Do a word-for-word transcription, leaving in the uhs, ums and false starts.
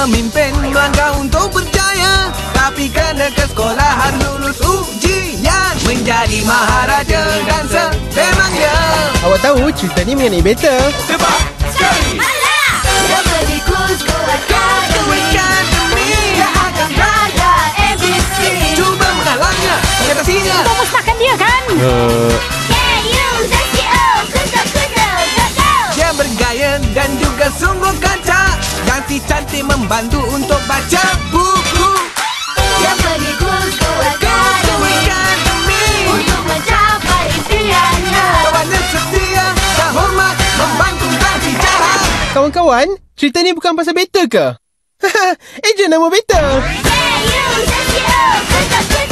memimpin melangkah untuk berjaya, tapi kena ke sekolahan lulus ujian menjadi maharaja dan sememangnya. Awak tahu cerita ni mengenai beta? Sebab sekali Alah, dah pergi kurs go academy. Dia akan belajar A B C. cuba menghalangnya, mengatasinya. Kau musnahkan dia kan? Uh, Dia bergaya dan juga sungguh kacak, dan si cantik membantu untuk baca buku. Dia pergi kurs go academy untuk mencapai impiannya. Kawannya setia dan hormat, membantu dan bijak. kawan-kawan, cerita ni bukan pasal beta ke? Ejen nama beta. Yeah, you, that's you,